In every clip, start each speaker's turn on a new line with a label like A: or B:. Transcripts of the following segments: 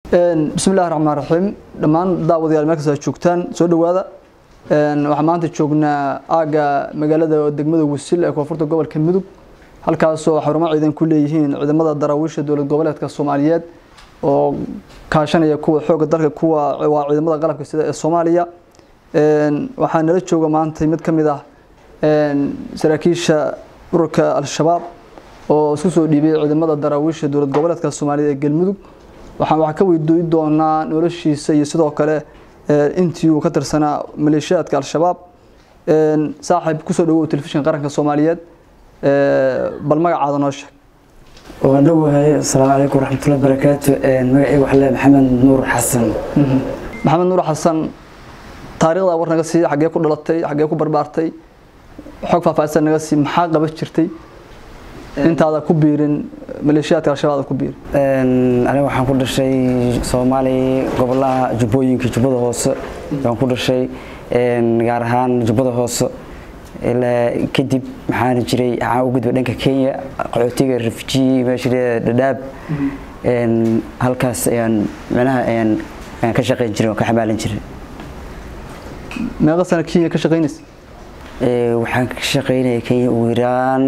A: بسم الله الرحمن الرحيم دمان داوديال markaas ay joogtaan soo dhawaada waxa maanta joognaa aaga magaalada degmada Wasil ee koonfurta gobolka Mudug halkaas oo xarumo ciidan ku leeyihiin ciidamada daraawiisha dawlad goboleedka Soomaaliyeed oo kaashanaya kuwa xoog dalka kuwa waa ciidamada qalabka sida ee Soomaaliya waxaan nala jooga maanta mid kamid ah saraakiisha ururka al-shabaab oo isku soo dhiibay ciidamada daraawiisha dawlad goboleedka Soomaaliyeed ee Galmudug waxaan wax ka weydiin doonaa noloshiisa iyo sidoo kale intii uu ka tirsanaa maleeshiyaadka al-shabaab saaxiib ku soo dhawow telefishin qaranka Soomaaliyeed bal magacaada noo sheeg
B: waan dhawahay assalaamu calaykum waraxmatullaahi wabarakaatu magacaygu waxa la maxamed nuur xasan
A: maxamed nuur xasan taariikhda war naga sii xagee ku dhalatay xagee ku barbaartay xog faahfaahsan naga sii maxaa qaban jirtay intaada ku biirin maleeshiyaadka al-shabaab ku biir
B: aniga waxaan ku dhashay Soomaaliya gobolada Jubbooyinka Jubbada Hoose waan ku dhashay gaar ahaan Jubbada Hoose ilaa kadib maxaan jiray aan u gudbay dhanka Kenya qaxootiga refugee meesha Dadaab halkaas ayaan ka shaqeyn jiray oo ka xamaalan jiray
A: meeqa sano Kenya ka shaqeynaysa
B: waxaan ka shaqeynayay Kenya ugu yaraan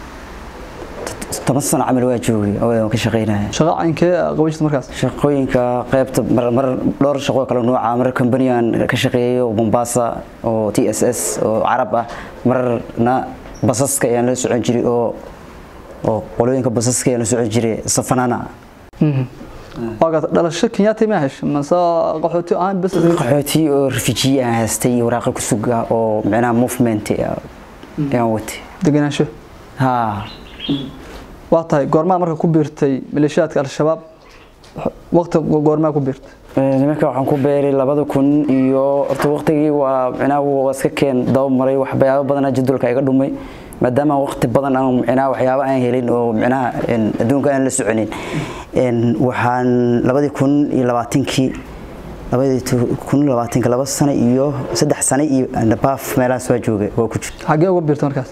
B: 10 sano camal waa joogay oo ka shaqeynaya
A: shaqooyinka qabashada markaas
B: shaqooyinka qaybta mar dhowr shaqo kala nooc ah mar company aan ka shaqeeyo Mombasa oo TSS oo Arab ah marna basaska ayaan la socon jiray oo qolooyinka basaska ayaan la socon jiray safanana
A: waxa dhalasho Kenyatta ma hesho masa qaxooti aan bas
B: qaxooti oo refugee ah haystay waraaqo ku suga oo macna movement ayaan watay
A: deganaansho
B: ha
A: waatahay goorma marka ku biirtay maleeshiyaadka al-shabaab waqti goorma ku biirtay
B: nimanka waxaan ku beeray 2000 iyo horta waqtigii waa macna waa iska keen daaw maray waxyaabo badan jadwalka iga dhumay maadaama waqti badan aan macna waxyaabo aan helin oo macna adduunka aan la soconin waxaan 2020kii 2020 laba sano iyo 3 sano iyo baaf meelahaas waa joogay waa ku jirtay
A: xagee uga biirtay markaas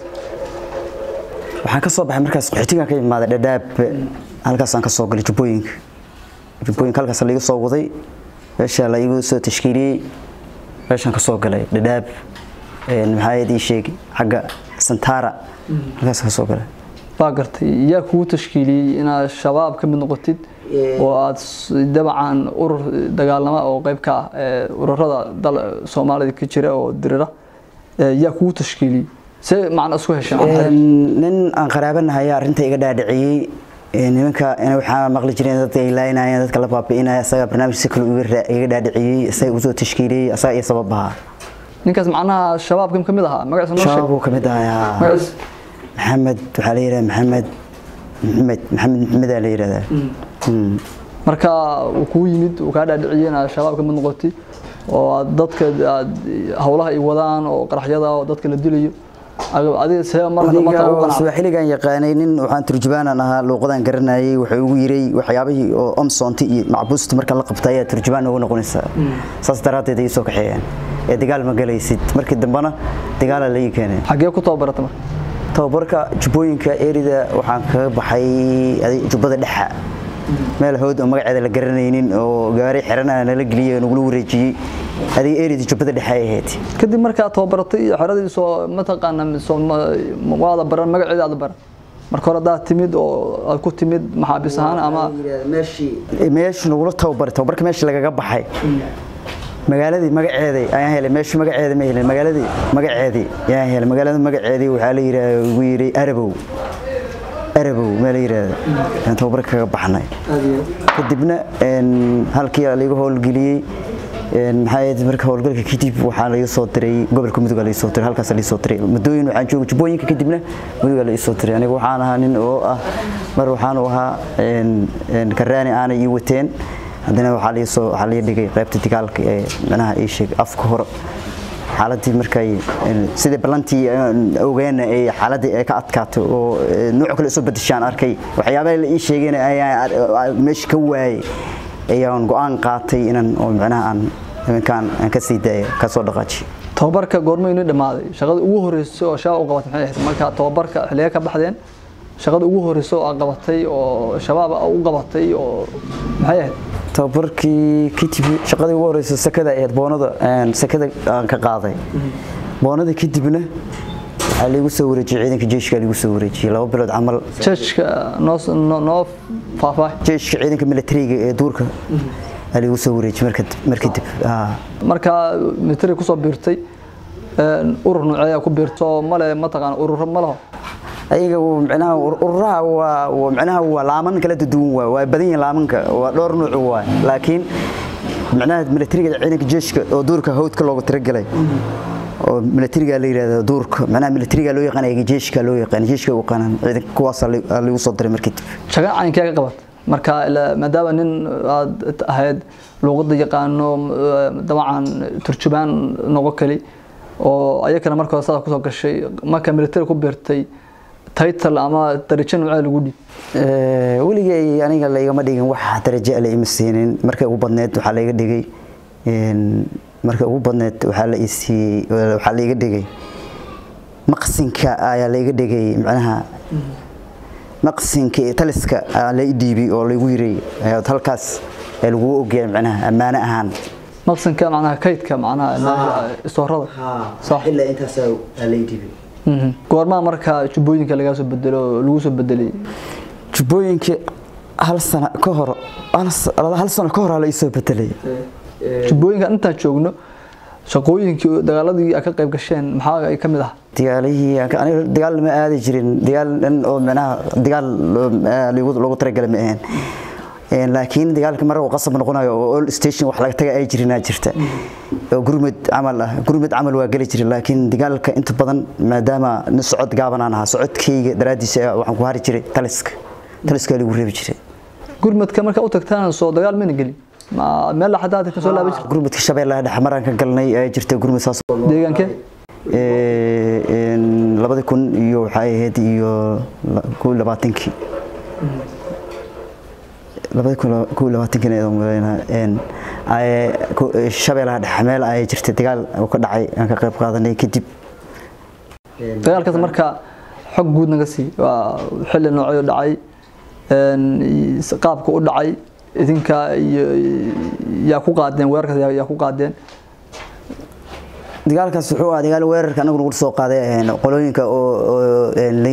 B: waxaan ka soo baxay markaas qaxootiga ka yimaada Dadaab halkaas aan ka soo galay Jubbooyinka halkaas la iga soo waday meesha la igu soo tashkiiliyay meeshaan ka soo galay Dadaab maxay sheegay xagga Santara halkaas ka soo galay
A: baagartay yaa ku tashkiiliyay inaad shabaab ka mid noqotid oo aad dabcan urur dagaalama oo qayb ka ah ururada Soomaalida ka jira oo dirira yaa ku tashkiiliyay si macna isku heshan
B: nin aan qaraabanahay arinta iga dhaadhiciyay nimanka inay waxa maqli jireen dadka ay laaynaayeen dadka la baabi'inaya asaga barnaamijka kale iga dhaadhiciyay asay u soo tashkiiliyay asaga iyo sababaha
A: ninkaas macnaha shabaabka kamid aha magaciisa noo sheeg
B: shabaab kamid ah maxamed waxa la yiraahdaa maxamed la yiraahdaa
A: marka uu ku yimid uu ka dhaadhiciyay in shabaab kamid noqotay oo dadka hawlaha ay wadaan oo qaraxyada oo dadka la dilayo adiga see marna ma taw qanacay
B: xiligan yaqaanay nin waxaan turjubaan ahaa luuqadan garanayay wuxuu ugu yiray waxyaabihii oo amsoonti iyo macbuusta marka la qabtay ayaa turjubaan ugu noqonaysa saas daraadeed ay soo kaxeeyaan ee dagaal ma galaysid markii dambana dagaal la keenay
A: xagee ku tababartay marka
B: tababarka Jubbooyinka erida waxaan ka baxay Jubbada Dhexe meel hood oo magaceeda la garanaynin oo gaari xiranana la galiyay oo lagu wareejiyay adiga erida Jubbada Dhexe ahayd
A: kadib marka tababartay xeradii soo ma taqaana wada baran magaceeda aad baran marka hore daa timid oo aad ku timid maxaabis ahaan ama meeshii
B: lagu tababarka meeshii lagaga baxay magaaladii magaceeday ayaan helay meeshii magaceeda ma helin magaaladii magaceedii ayaan helay magaalada magaceedii waxa la yiraahdaa ugu yiray Arabow meel yiraahdaa aan tababarka kaga baxnay kadibna halkii la igu howlgeliyay maxay marka howlgalka kadib waxa la soo diray gobolka Mudug la soo diray halkaas la soo diray madooyin waxaan joogay Jubbooyinka kadibna Mudug la soo diray aniga waxaan ahaa nin oo ah mar waxaan u ahaa karaani aan ii wateen hadana waxa la dhigay qaybta dagaalka ee macnaha ay sheeg afka hore xaaladii markay sida balantii ogeena ay xaaladii ay ka adkaato oo nooc kale soo bedeshaan arkay waxyaabaha la ii sheegeen ay meesh ka waayay ayaan go'aan qaatay inaan oo macnaha aan ka sii daayo ka soo dhaqaaji
A: tababarka goorma inuu dhamaaday shaqada ugu horeysay oo shabaab u qabatay maxay ahayd marka tababarka xilliga ka baxdeen shaqada ugu horeysay oo qabatay oo shabaab u qabatay oo maxay ahayd
B: tabarkii kadib shaqadii ugu horeysay sakada ee boonada sakada aan ka qaaday boonada kadibna aligu soo wareejiyay ciidanka jeeshka aligu soo wareejiyay 2 bilood camal
A: jeeshka no faafay
B: jeeshka ciidanka militariga ee duurka aligu soo wareejiyay marka
A: militariga ku soo biirtay urur nooceeya ku biirto male ma taqaan urur ma laho
B: ayaga macnaha ururaha waa macnaha waa laaman kala duwan waa badan yihiin laamanka waa dhowr nooc waa laakiin macnaha militariga ciidanka jeeshka oo duurka hawdka loogu tiragalay oo militariga la yiraahdo duurka macnaha militariga loo yaqaan ayaga jeeshka loo yaqaan jeeshka uu qaanan ciidanka kuwaas lagu soo diray markii
A: shaqa caynka ka qabat marka maadaama nin aad ahayd luqadda yaqaano dabcan turjubaan noqo kali oo ayakana markii hore ku soo gashay marka militariga ku biirtay title ama darajo nooc lagu dhig
B: waligay aniga la igama dhigin wax darajo la imsiinin markay ugu badneed waxa la iga dhigay markay ugu badneed waxa la iga dhigay maqsinka ayaa la iga dhigay macnaha maqsinka taliska la idhiibi oo lagu yiray halkaas lagu ogeeyay macnaha amaana ahaan
A: maqsinka macnaha kaydka macnaha istoorada
B: صح illa intaas la idhiibi
A: goorma marka jubooyinka laga soo bedelo lagu soo bedelay
B: jubooyinka hal sano ka hor la isoo bedelay
A: jubooyinka inta joogno shaqooyinkii dagaaladii ka qayb gasheen maxaa ay kamid ah
B: dagaal ma aadi jirin dagaal oo macnaha dagaal lagu tiragalay ma ahayn laakiin dagaalka mar uu qasab noqonayo oo all station wax laga tagay ay jirina jirta oo gurmad amal waa gali jiray laakiin dagaalka inta badan maadaama socod gaabanaan aha socodkayga daraadiisa waxaan ku hari jiray taliska lagu reebi jiray
A: gurmadka marka u tagtaan soo dagaal ma gali ma meel la xadaad ka soo laabay
B: gurmadka shabeellaha dhaxmaran ka galnay ay jirtay gurmad saas
A: deegaanka
B: 2000 iyo waxay ahayd iyo 2020 ay shabeellaha dhaxmeel ay jirtay dagaal oo ka dhacay aan ka qayb qaadanay kadib
A: dagaalkaas marka xog guud naga sii waa xilli noocyo dhacay qaabka u dhacay idinka yaa ku qaadeen weerarka yaa ku qaadeen
B: dagaalkaas wuxuu ahaa dagaal weerarka anagu nagu soo qaaday qolooyinka oo la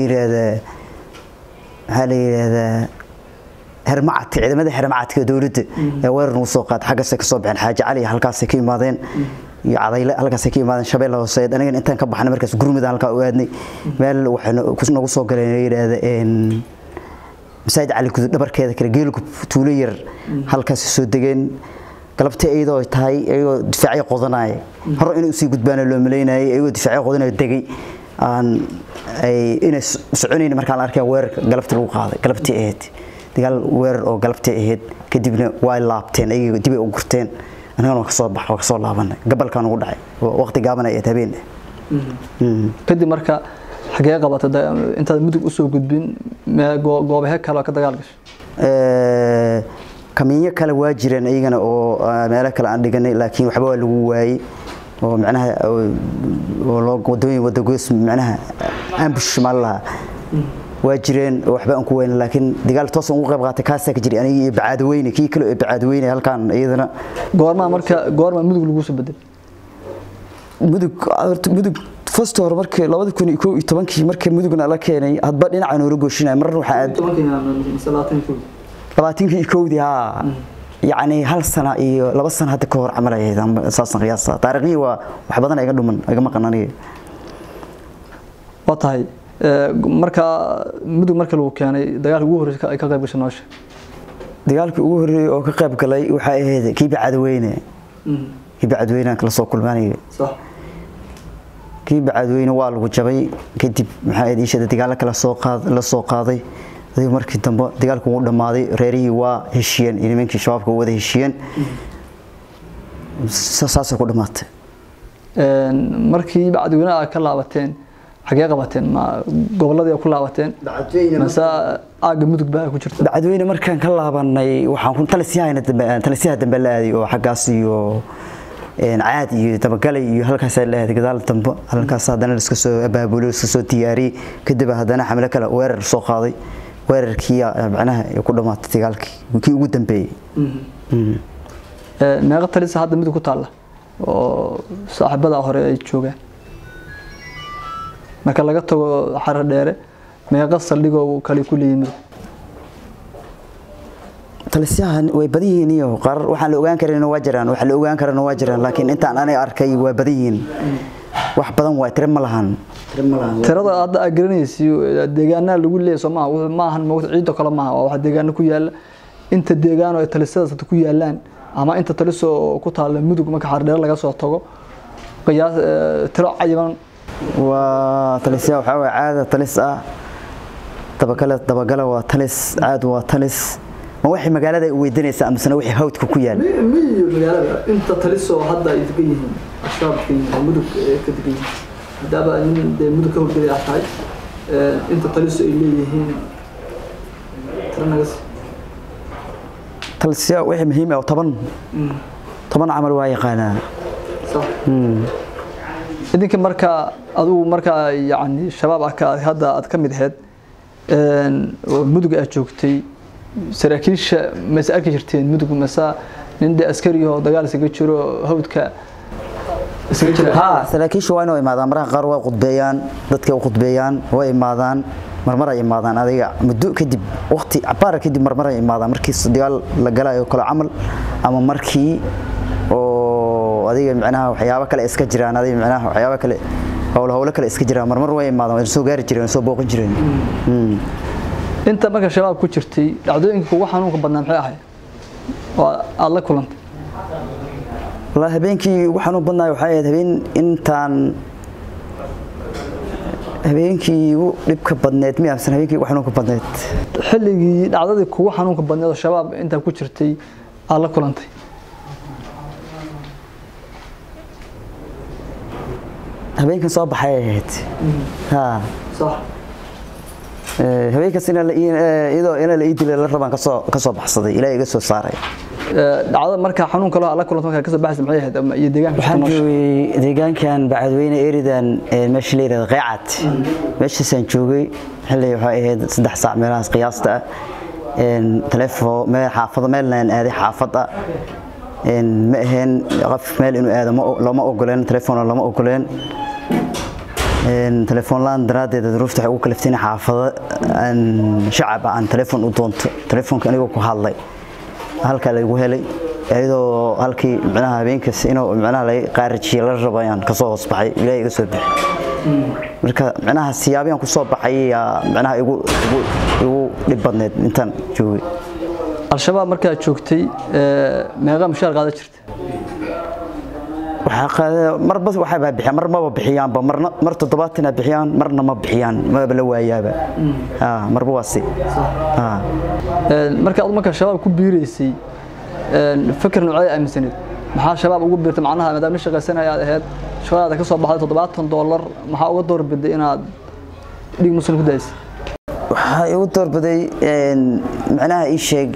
B: yiraahdo hermacad ciidamada hermacadka dawladda ee weerar uu soo qaad xagga ka soo baxeen xaaji cali halkaas ka yimaadeen iyo cadayle halkaas ka yimaadeen shabeellaha hoose aniga intaan ka baxnay markaas gurmada halka u aadnay meel waxaan ku nagu soo galeen yiraahdo masaajid cali gudub dhabarkeeda kala geelku tuulo yar halkaas soo degeen galabta ayadoo tahay ayagoo difaacyo qodanay hor inay sii gudbaan loo maleynayay ayagoo difaacyo qodanay degay aan ay inay soconayeen markaan arkay weerarka galabta lagu qaaday galabtii ahayd dagaal weerar oo galabtii ahayd kadibna way laabteen ayaga dib ay u gurteen anagana ka soo baxo ka soo laabanay gabalkan ugu dhacay waqti gaaban ay habeen
A: kadib marka xagee qabatay inta mudug u soo gudbin goobaha kale ka dagaal gashay
B: kamiinyo kale waa jireen ayagana oo meel kale aan dhiganay laakiin waxba waa lagu waayay oo macnaha oo loo wadooyin wadagoos macnaha ambush malaha waa jireen waxba aan ku weyn laakiin dagaal toos ugu qayb qaatay kaasa ka jiri aniga iyo bacaadweyne kii kale ee bacaadweyne halkaan iyadana
A: goorma mudug lagu soo bedelay
B: mudug first hore markii 2011 markii mudugna la keenay hadba dhinaca noo gooshinay mar waxa aad 2011 ha يعني هل سنة إيه لبس سنة هذا كهر عمله هذا أساسا قياسة تاريخي وح بدنا يقدم من أجمع قنانية
A: وطهي مركا مدو مركا لو كان دجال جوهر كقريب شناش
B: دجال جوهر أو كقريب كلاي وحاي هذا كي بعد وينه كي بعد وينه كل صوت كل ماني
A: صح
B: كي بعد وينه والو جبي كتب محاي ديش هذا دجال كلا سوق هذا adiga markii dambe dagaalku uu dhamaaday reerihii waa heshiiyeen inimankii shabaabka wada heshiiyeen saas ku dhamaatay
A: markii bacdiina ka laabateen xagee qabateen ma goboladii ku laabateen masa aaga mudug baa ku jirta
B: bacdiina markaan ka laabanay waxaan ku talisiyaha dambe la aaday oo xagaas iyo caad iyo tabagalay iyo halkaas la aaday gadaal dambe halkaas hadana iska soo abaabulay iska soo diyaariyay kadib hadana xamle kale weerar soo qaaday weerarkii macnaha ku dhamaatay dagaalkii kii ugu dambeeyay
A: meeqa talis hadda mid ku taala oo saaxiibada hore ay joogaan marka laga tago xarar dheere meeqa saldhigoo kale ku leeyimid
B: talisyahan way badiyiin iyo qarar waxaan la ogaan karin waa jiraan waxa la ogaan karana waa jiraan laakiin intaan aanay arkay waa badiyiin wax badan waa tire ma lahan
A: tirada hadda agranaysi deegaanada lagu leeyahay Soomaaliya ma ahan mawd ciido kale ma aha waxa deegaanada ku yaala inta deegaan oo talisada ku yaalaan ama inta taliso ku taala mudug marka xarar dheere laga soo tago qiyaas tiro cayiban
B: waa talisya waxa waa caada talis ah dabagala waa talis caad waa talis ma wixii magaalada ay weydiinaysa amsana wixii hawdka ku yaal
A: miyo magaalada inta taliso hadda ay degan yihiin ashaabkii mudug ka degan hadaba in mudug ka horgeeyay tahay inta taliso ay leeyihiin taranagas
B: talisya wixii muhiim ah 10 amal waa yaqaanaa
A: صح idinka marka adigu marka yaani shabaab ah hadda aad kamid ahayd mudug aad joogtay saraakiisha ma arki jirteen mudug masa nin askari oo dagaal isaga jiro hawdka isaga jira
B: saraakiisha waa inoo imaadaan marka qaar waa qudbeeyaan dadka u qudbeeyaan way imaadaan marmar ay imaadaan adiga muddo kadib waqti abaar kadib marmar ay imaadaan markii dagaal la galayo kala amal ama markii oo adiga macnaha waxyaabo kale iska jiraan adiga macnaha waxyaabo kale hawlo kale iska jiraan marmar way imaadaan way soo gaari jireen soo booqan jireen
A: inta marka shabaab ku jirtay dhacdooyinka ugu xanuunka badnaa maxay ahayd oo aad la kulantay
B: والله habeenkii ugu xanuun badnaa waxa ay habeen intaan habeenkii ugu dhibka badneed ma ahsan habeenkii ugu xanuunka badneed
A: xilligii dhacdadii kugu xanuunka badneed oo shabaab inta ku jirtay aad la kulantay
B: habeenkan soo baxay ahayd
A: صح
B: habeenkaas iyadoo la idil la rabaan ka soo baxsaday ilaahay iga soo saaray
A: dhacdo marka xanuun kale la kulanto marka ka soo baxsay maxay ahayd iyo deegaanka
B: waxaan joogay deegaankan bacadweyne eridan meesha la yiraahdo qeecad meeshaasaan joogay xilli waxa ahayd 3 saac meelahaas qiyaasta telefoon meel xaafada meelnaan aaday xaafada ma ahayn qof meel inuu aado lama ogoleen telefoon lama ogoleen telefoon laan daraadeed duruufta ugu kaliftay xaafada shacab aan telefoon u doonto telefoonka aniga ku hadlay halka lagu helay ayadoo halkii macnaha habeenkaas inuu macnaha la qaarijiyo la rabayaan ka soo hoosbaxay ilaahay iga soo bixi marka macnaha siyaabiyaan ku soo baxay macnaha igu dhibadneed intaan joogay
A: al-shabaab marka joogtay meeqa mushaar qaada jirtay
B: waxa qaada marba waxa bixiyaan marba bixiyaan mar 70 bixiyaan marna ma bixiyaan ma la waayaaba marba waasi
A: marka aad marka shabaab ku biireysay fikir noocay aaminsaneed maxaa shabaab ugu biirtay macnaha maadaama shaqaysanay aad ahayd shaqada ka soo baxday $70 maxaa uga doorbiday inaad dhig muslim ku daysay
B: waxa ugu doorbiday macnaha ii sheeg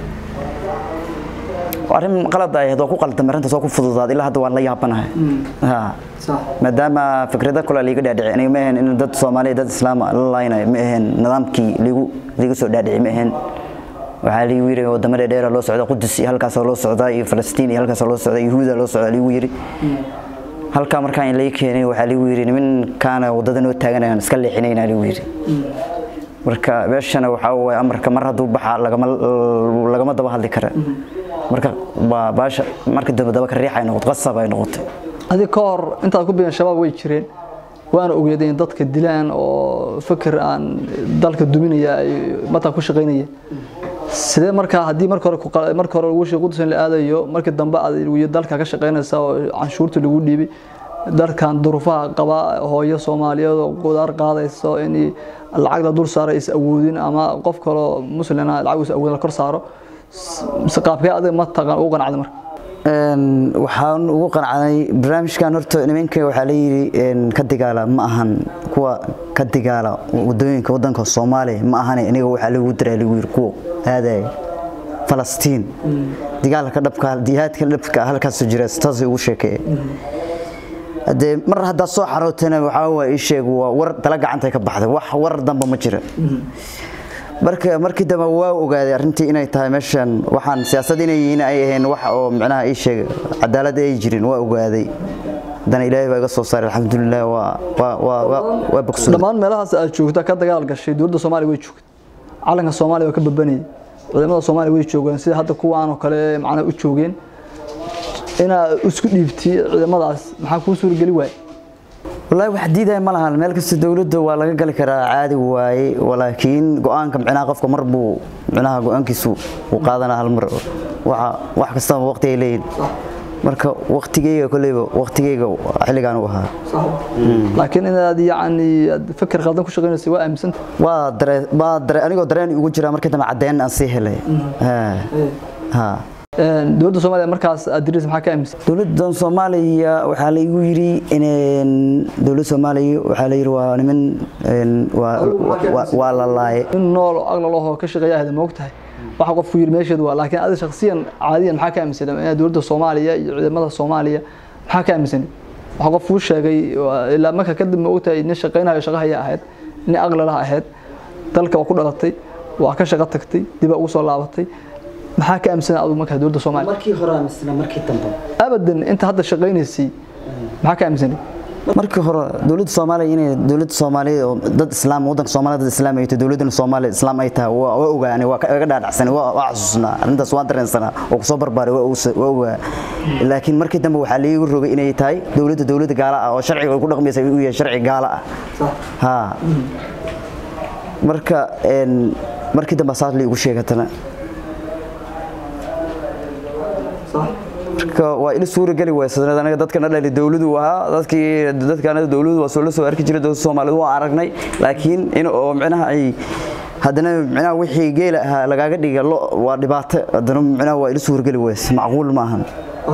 B: arin qalad ah oo ku qaldan marinta soo ku fududaad ilaa hadda waan la yaabanahay
A: صح
B: maadaama fikrada kale liiga dhaadhicay aniga ma ahayn in dad Soomaali dad Islaam la laaynayo ma ahayn nidaamkii liigu soo dhaadhicay ma ahayn waxa la yiri wadamada dheer loo socdo Qudus iyo halkaas loo socdo iyo Falastiin iyo halkaas loo socdo Yahuuda loo socdo liigu yiri halka markaan la keenay waxa liigu yiri niman kaana wadada noo taaganayaan iska leexinayna liigu yiri marka beeshana waxa way amarka mar haduu baxa lagama daba hadli kara marka baasha marka daba ka riixay noqdo qasab ay noqotay
A: adiga ka hor inta ku biyan shabaab way jireen waana ogeedeen dadka dilaan oo fikir aan dalka duminaya ay mata ku shaqeynaya sidee marka hadii marka hore ugu shaqo Qudus la aadayo markii dambe aad dalka ka shaqeynaysa oo canshuurta lagu dhiibay dalkan duruufaha qaba hooyo Soomaaliyeed oo qudaar qaadayso in lacag la dul saaray is awoodin ama qof kale muslim ah lacag is awood la kor saaro qaabkee adiga ma taqaan ugu qanacday marka
B: waxaan ugu qanacday barnaamijkan horta nimanka waxa la yiri ka digaala ma ahan kuwa ka digaala wadooyinka wadanka Soomaaliya ma ahan aniga waxa lagu diray lagu yiri kuwa haaday Falastiin digaalka dhabka diyaadka dhabka halkaas jira taas ugu sheekay hadee mar hada soo xarootana waxa way sheeg war tala gacanta ka baxday wax war damba ma jira markii dambe waa ogaaday arintii inay tahay meeshan waxaan siyaasad inay yihiin ay ahayn wax oo macnaha ay sheeg cadaalad ay jirin waa ogaaday dan ilaahay baa iga soo saaray alxamdulillah waa bogso
A: dhamaan meelahaas aad joogta ka dagaal gashay dowladda Soomaaliya way joogtay calanka Soomaaliya waa ka babanay ciidamada Soomaaliya way joogaan sida hadda kuwaan oo kale macna u joogeen ina isku dhiibtay ciidamadaas maxaa ku suuragali waay
B: والله واحد ديده ما لها مeel kasta dawladda waa laga gali karaa caadi waaye walaakiin go'aanka macnaha qofka marbu macnaha go'aankiisu uu qaadana hal mar wax kasta waqti ay leeyihiin marka waqtigeyga kuleyba waqtigeyga xilligan uu ahaa
A: laakiin inaad yaani fikir qaldan ku shaqeynaysa waa aaminsantahay
B: waa anigoo dareen ugu jira markii dambe cadeyn aan sii helay ha
A: dowladda Soomaaliya markaas adris maxaa ka aaminsan
B: dowladda Soomaaliya waxa la igu yiri in dowladda Soomaaliya waxa la yiri waa niman waa la laay
A: nool aqal loo ka shaqeeyahay ma ogtahay waxa qofku yiri meesheedu waa laakiin adiga shakhsiyan caadiyan maxaa ka aaminsan in dowladda Soomaaliya iyo ciidamada Soomaaliya maxaa ka aaminsan waxa qofku sheegay ilaa marka kadib ma ogtahay in shaqeynayo shaqaha ahayd in aqal laha ahayd dalka waa ku dhalatay waa ka shaqo tagtay dib ugu soo laabatay maxaa ka aaminsan aad markaa dowladda Soomaaliya
B: markii hore amisna markii dambe
A: abadan inta hadda shaqeynaysay maxaa ka aaminsan
B: markii hore dowladda Soomaaliya inay dowladda Soomaaliya oo dad islaam wadanka Soomaaliya dad islaam ay tahay dowladda Soomaaliya islaam ay tahay waa ogaanay waa ka dhaadhacsan waa xasuusnaa arintaas waa dareensana oo soo barbaaray waa ogaa laakiin markii dambe waxa la igu rogay inay tahay dowladda gaala ah oo sharciga ku dhaqmaysa uu yahay sharci gaala ah ha markii dambe saad la igu sheegatana waa ila suura gali waysadana anaga dadkana dhalay dawladdu waa dadkana dawladdu waa soo arki jiray dowladda Soomaaliyeed waa aragnay laakiin in oo macnaha ay hadana macnaha wixii geela ahaa lagaga dhiga waa dhibaato hadana macnaha waa ila suura gali ways macquul ma ahan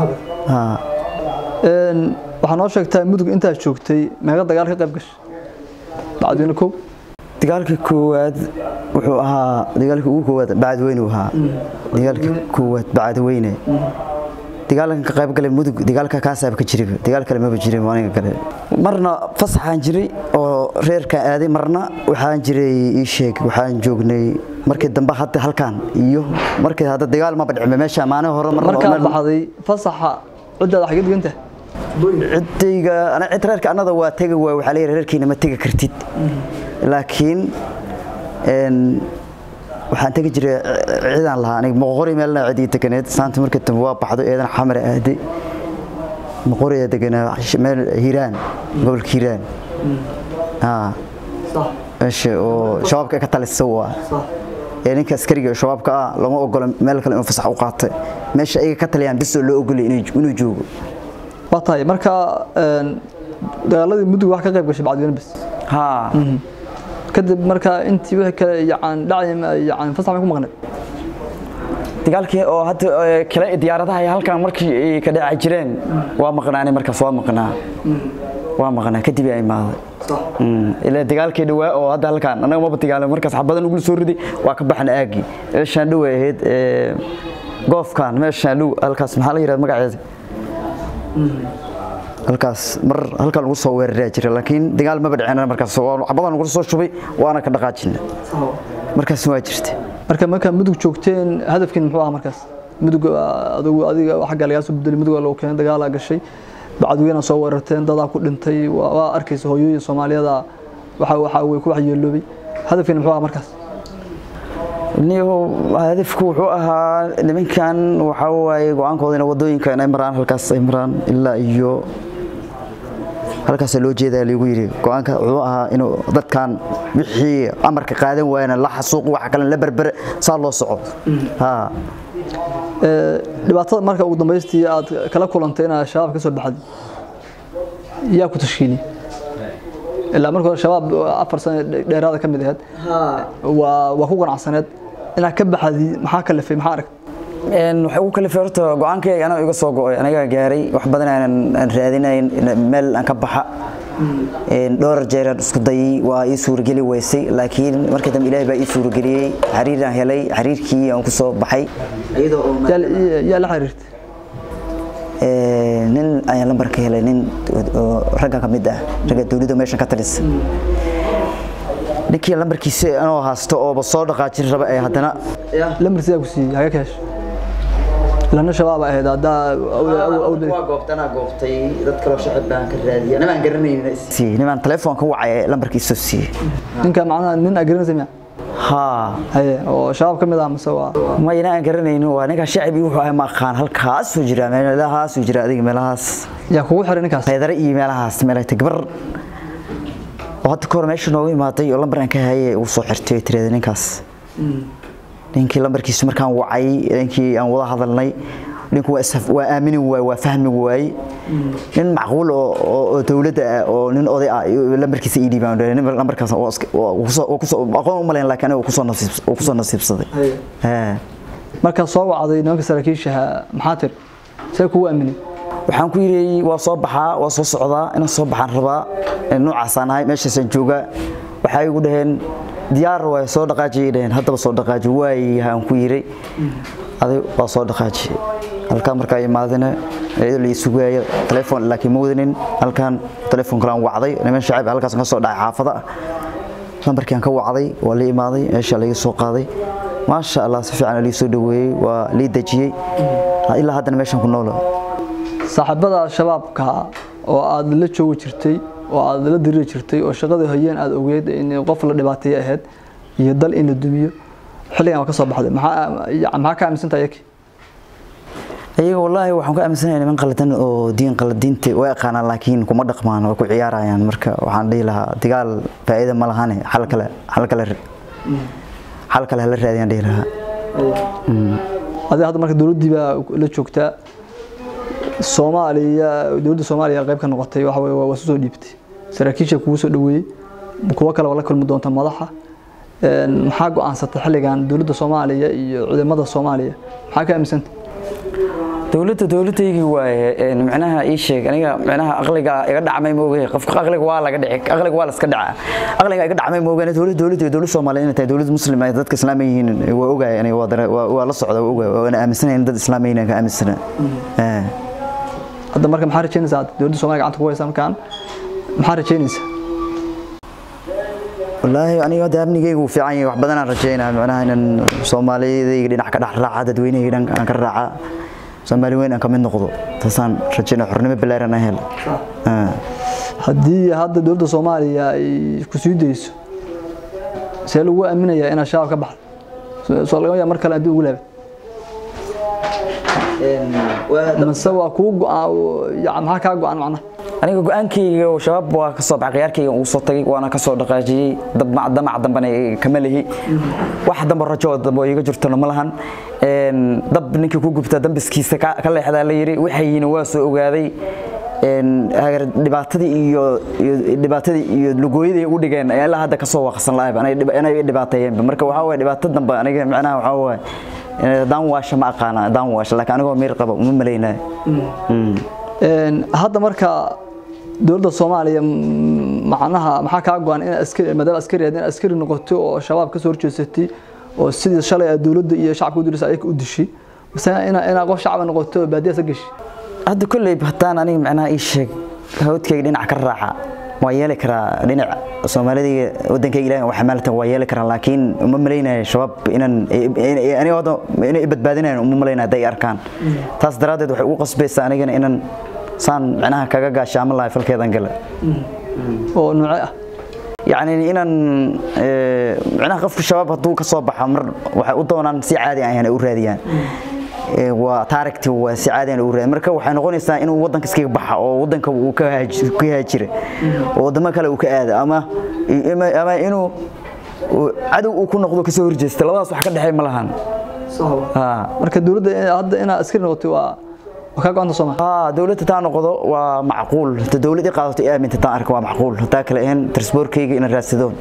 A: waxaan noo sheegtay mudug inta joogtay meeqa dagaal ka qayb gashay bacdina koow
B: dagaalka koowaad wuxuu ahaa dagaalka ugu koowaad bacdweyne ahaa dagaalka koowaad bacdweyne dagaalkan ka qayb galay mudug dagaalka ka saab ka jiray dagaal kale ma jirin waaniga kale marna fasaxan jiray oo reerka aaday marna waxaan jiray ii sheeg waxaan joognay markii dambe hadda halkan iyo markii hadda dagaal ma badhicin meesha maana hore
A: marka baxday fasaxa cidda xigid ganta
B: cidayga ana cid reerka anada waa tagay waxa leeyahay reerkiina ma tagi kartid laakiin waxaan tagi jiray ciidan lahaa aniga moqori meelna cidii taganeed saanta markii tan waa baxdo eedan xamar aaday moqori deganaa meel Hiiraan gobolka Hiiraan صح ايش oo shabaabka ka talisay waa ninka askariga shabaabka lama ogola meel kale inuu fasax u qaatay meesha ay ka taliyaan bis loo ogolay inuu joogo
A: batay marka dagaaladii mudug wax ka qayb gashay bacdina bis
B: ha
A: kadib marka intii wixii kale yaan fasax ku maqnay
B: dagaalkii oo hadda kala diyaaradaha ay halkan markii ka dhacay jireen waa maqnaanay markaas waa maqnaa kadib ay imaaday ila dagaalkii dhawaa oo hadda halkan anaga ma batagaalay markaas xabadan ugu soo riday waa ka baxna aagi meeshan dhaweeyd goofkan meeshan dhow halkaas maxaa la yiraahdaa magaceeda halkaas mar halkan lagu soo weeraray jiray laakiin dagaal ma badcina markaas xabadan ugu soo shubay waana ka dhaqaajinay markaas waa jirtay
A: marka mudug joogteen hadafkiin muxuu ahaa markaas mudug adiga waxa laga soo bedelay mudug loo keenay dagaal gashay bacdweyna soo weerarteen dad ku dhintay waa arkaysa hooyooyin Soomaaliyada waxa way ku waxyeeloobay hadafkiin muxuu ahaa markaas
B: niyo hadafku wuxuu ahaa nimankan waxa way go'aankooda wadooyinka inay maraan halkaas ay maraan ilaa iyo halkaas loo jeedaa lagu yiri go'aanka wuxuu ahaa inuu dadkan wixii amarka qaadan waayna la xasuuq wax kale la barbar saa loo soco
A: dhibaatada marka ugu dambeystii aad kala kulantay inaad shabaab ka soo baxday yaa ku tashkiili ilaa markii shabaab 4 sano dheeraad ka mid ahayd waa ku ganacsaneed inaad ka baxday maxaa ka lafay maxaa arag
B: waxa uu kala feerto go'aankayga anaga iga soo go'ay aniga gaaray wax badan aan raadinayn meel aan ka baxa dhowr jeer isku dayay waa ii suuragali weysay laakiin markii dambe Ilaahay baa ii suuragaliyay xariir aan helay xariirkii aan ku soo baxay iyadoo
A: yaa la xiriirtay
B: nin ayaan lambar ka helay nin ragga ka mid ah ragga dawladda meesha ka talisa ninkii lambarkiisa anoo haasto oo soo dhaqaajin raba ee haddana
A: lambarkiisa ku siiyay haga kaash lana shabaab ahayd hada
B: waa goobtana goobtay dad kale shacab baan ka raadiyay anaan garanayna si niman telefoonka wacay lambarkiisa siiyay
A: ninka macnaha nin agreensama
B: ha
A: haye oo shabaab kamid ah masawa
B: ma inaan garanayno waa ninka shacab wuxuu ahay ma aqaan halkaas soo jira meelahaas soo jira adiga meelahaas
A: yaa kugu xiray ninkaas
B: qaydara iyo meelahaas meelay gabar waqti koor meesha noogu imaaday oo lambar aan ka hayay uu soo xirtay tirada ninkaas ninkii lambarkiisa markaan wacay ninkii aan wada hadalnay ninku waa aamini waa fahmi waay nin macquul oo dawladda oo nin oday ah lambarkiisa ii dhiibaan lambarkaas oo ku soo aqoon u maleyn laakiin uu ku soo nasiibsaday
A: marka soo wacday nimanka saraakiisha maxaa tir say ku aamini
B: waxaan ku yiri waa soo baxaa waa soo socdaa inaan soo baxaan rabaa noocaas aan ahay meeshaas jooga waxay igu dhaheen diyaar way soo dhaqaajiyeen hadaba soo dhaqaaji way aan ku yiri aday waa soo dhaqaaji halka markaa imaadana ayadoo la isugayo telefoon laakiin ma wadanin halkan telefoon kala wacday niman shacab halkaas ka soo dhacay xaafada lambarkii aan ka wacday waa la imaaday meesha laga soo qaaday ma sha Allah si fiican la soo dhaweeyay waa la dajiyay ilaa haddana meeshan ku nool
A: saaxibada shabaabka oo aad la joogi jirtay oo aad la diri jirtay oo shaqada hayeen aad ogeed in qof la dhibaateeyo ahayd iyo dal in la dumiyo xilligan ka soo baxday maxaa ka aaminsan tahay
B: ayaga wallahi waxaan ka aaminsanahay niman qaladan oo diin qaladiinta way aqaanaan laakiin kuma dhaqmaan oo ku ciyaarayaan marka waxaan dhihi lahaa dagaal faa'iido ma lahayn xal kale la raadiyaan dhihi lahaa
A: hadda marka dawladii baa la joogtaa Soomaaliya dawladda Soomaaliya qayb ka noqotay waxa way waa soo dhiibtay saraakiisha kugu soo dhaweeyay kuwa kale wala kulmi doonta madaxa maxaa go'aansatay xilligan dawladda Soomaaliya iyo ciidamada Soomaaliya maxaa ka aaminsan
B: dawladaygu waa macnaha ii sheeg aniga macnaha aqliga iga dhacmay moogay qofka aqliga waa laga dhicay aqliga waa la iska dhacaa aqliga iga dhacmay moogay dawladda Soomaaliya inay tahay dawlad muslim ah dadka islaamiyiin waa ogaay aniga waa la socda waa ogaay waa aaminsanahay dad islaamiyiin ka aaminsana
A: hadda marka maxaa rajaynaysaa dawladda Soomaaliya gacanta ku haysan kan maxaa rajaynaysaa
B: wallahi aniga amnigaygu fiican yahay wax badan aan rajaynaa macnaha in Soomaaliyeed dhinac ka dhax raaca dadweynaha dhan ka raaca Soomaali weyn aan ka mid noqdo taasaan rajaynaa xornimo bilaaran hel
A: hadii hadda dawladda Soomaaliya ay ku sii deyso see lagu aaminayaa in shabaab ka baxdo soo laga yaab mar kale adii ugu leebay masawa ku maxaa ka go'an macna
B: aniga go'aankayga oo shabaab waa ka soo baxay qiyaarkayga uu soo tagay waana ka soo dhaqaajiyay damac dambana kama leehi wax damba rajo dabo iga jirto ma lahan dab ninkii ku gubta dambiskiisa ka leexda la yiri waxayna waa soo ogaaday dhibaatadii iyo lugooyadii u dhigeen ayaa la hadda ka soo waqsan lahayd inay dhibaateeyeen marka waxa way dhibaato damba aniga macnaha waxa way daan waasha ma aqaana daan waasha laakiin aniga meer qabo uma maleynaa
A: hadda marka dawladda Soomaaliya macnaha maxaa ka go'an in askari noqoto oo shabaab ka soo horjeestay oo sidii shalay dawladda iyo shacabku u dirisay ay u dishay مثلا أنا قف شعب نقطة بدي أسجش
B: هذا كله بحتان أنا معناه إيش هود كي دينا كراحة ويالك را دينا Soomaaliya wadan ka ilaahay wax xamaalta waa yeeli karaa laakiin uma maleynaa shabab inaan wado inay badbaadinayaan uma maleynaa day arkaan taas daraadeed waxay u qasbaysaa anigana inaan saan macnaha kaga gaashaamo lahay falkeedan gala
A: oo nooc ah
B: يعني إن معناه قف الشباب هدوك الصباح مر وضونا سعادة يعني أوراديان وتاركتي وسعادة أوراد مركب وحنا قلنا إنسان إنه وضن كسكيك بحة أو وضن كهاجر وضن كلا وكأذى أما إنه عدو وكنا نقول كسور جست لا صح كده حي ملهان
A: صح مركب دولة هذا أنا أسكر نقطة وكاك عند صومال
B: دولة تاعنا قضاء ومعقول الدولة قاعدة تأمن تتعرك ومعقول تاكل إن ترسبور كيجي إن الراسدون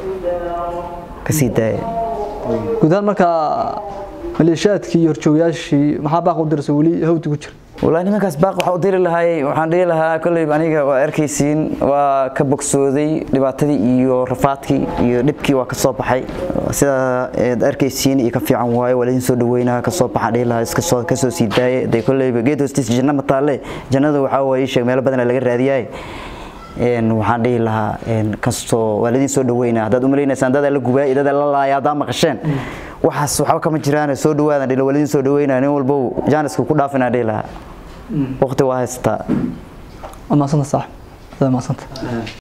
B: كسيدة
A: قدام مركا مليشيات كي يرتوياشي محابق ودرسولي هو تقول
B: والله أنا ما كسباق وحاضر لها وحاضر لها كل يبانيك وأركيسين وكبوكسودي لبعتدي يورفاتكي يربكي وكصوب حي سيدا أركيسين يكفي عن واي ولا ينسوا دوينا كصوب حدي لها كصوب كسوسيداي ده كل يبجدوا استيس جنة مطالع جنة وحاول يشيء ماله بدنا لقى الرادياي waxaan dhihi lahaa kasto waalidin soo dhaweynaa dad u maleynaysan dad la gubay dad la laaya dad maqasheen waxaas waxa kama jiraan soo dhawaadaan dhilo waalidin soo dhaweynaa nin walba jaaniska ku dhaafina dhihi lahaa waqti waa haysta
A: ama sanad sax